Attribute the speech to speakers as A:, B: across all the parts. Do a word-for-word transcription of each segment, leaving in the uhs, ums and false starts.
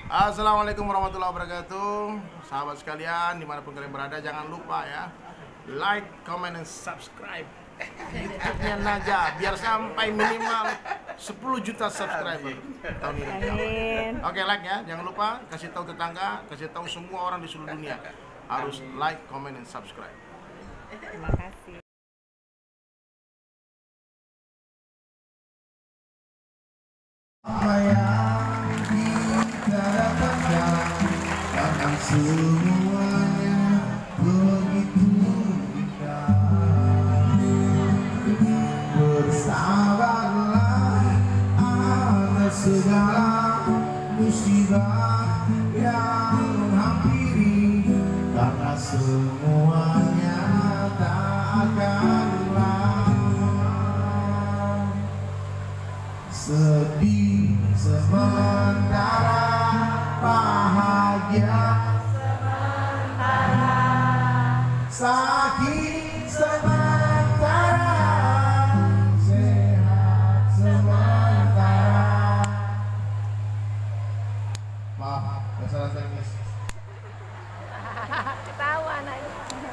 A: Assalamualaikum warahmatullahi wabarakatuh. Sahabat sekalian, dimanapun kalian berada, jangan lupa ya, like, comment, dan subscribe YouTube-nya Najah biar sampai minimal sepuluh juta subscriber tahun ini.
B: Amin.
A: Oke, like ya, jangan lupa kasih tahu tetangga, kasih tahu semua orang di seluruh dunia harus like, comment, dan subscribe.
B: Terima kasih.
C: Apa yang kita dapatkan karena semuanya begitu indah. Bersabarlah atas segala musibah yang menghampiri, karena semuanya tak akan lama. Sedih sementara, bahagia sementara, sakit sementara, sehat sementara. Maaf, gak salah teknis.
B: Ketawa anaknya.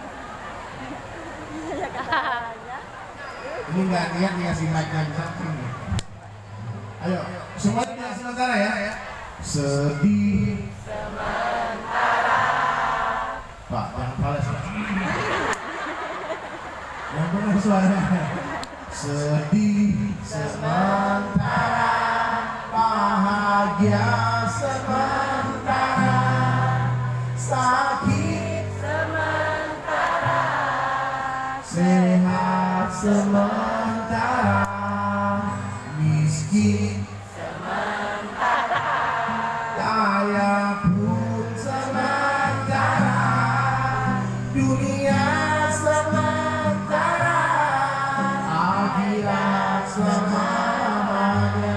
C: Ini nggak niat ngasih mic-nya di samping nih. Ayo, semuanya sementara ya. Sedih sementara. Pak, jangan fales. Yang benar suaranya. Sedih sementara, bahagia sementara, sakit sementara, sehat sementara, miskin sementara, kaya pun sementara, dunia sementara, akhirat selamanya.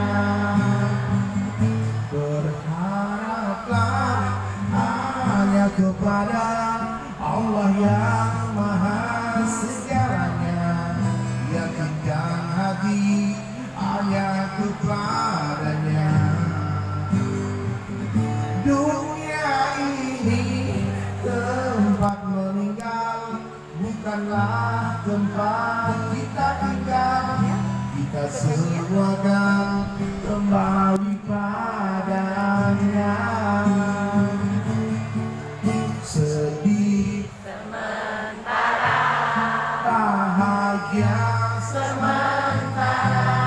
C: Berharaplah hanya kepada Allah yang maha segalanya, yakinkan hati hanya kepadanya. Dunia ini tempat meninggal, bukanlah tempat kita tinggal. Kita semua kan kembali padanya. Sedih sementara, bahagia sementara,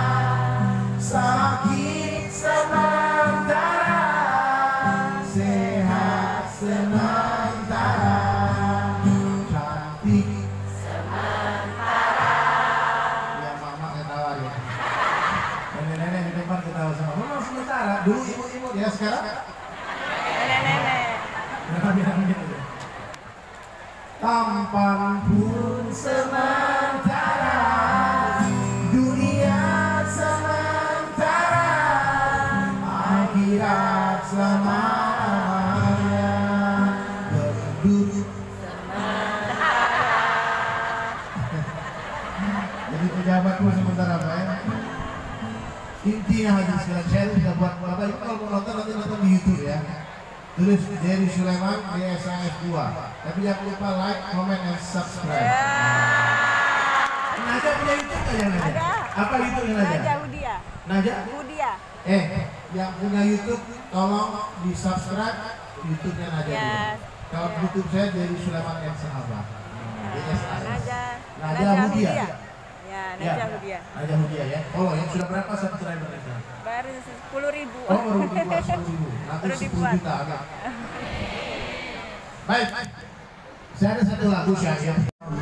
C: sakit sementara, sehat sementara, cantik sementara. Ya mama ketawa ya. Nenek-nenek di depan ketawa sama mama sementara. Dulu ibu-ibu ya, sekarang
B: Nenek-nenek.
C: Tampan pun sementara, dunia sementara, akhirat selamanya. Berduduk sementara. Jadi pejabat pun sementara Pak ya. Intinya hanya sekalian share bisa buat Bapak Ibu kalau mau nonton nanti nonton di YouTube ya. Tulis Jerry Sulaiman D S A F dua. Tapi jangan lupa like, comment, and subscribe. Najah punya YouTube nggak yang Najah?
B: Ada.
C: Apa YouTube Najah?
B: Najah Hudia.
C: Najah?
B: Hudia.
C: Eh, yang punya YouTube tolong di subscribe YouTube-nya Najah.
B: Ya.
C: Dulu. Kalau YouTube saya Jerry Sulaiman yang sahabat. D S A F.
B: Najah.
C: Najah Hudia.
B: Ya, Najah Hudia.
C: Najah Hudia ya. Follow ya. Sudah berapa subscriber Najah?
B: Baru sepuluh ribu.
C: Oh, baru dibuat sepuluh ribu. Nanti
B: Baru
C: sepuluh
B: dibuat.
C: juta agak. Baik. Saya ada satu lagu syair.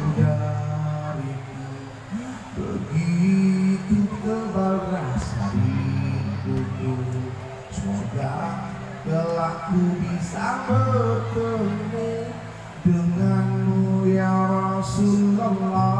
C: Begitu tebal rasa rinduku, semoga kelak ku bisa bertemu denganmu ya Rasulullah.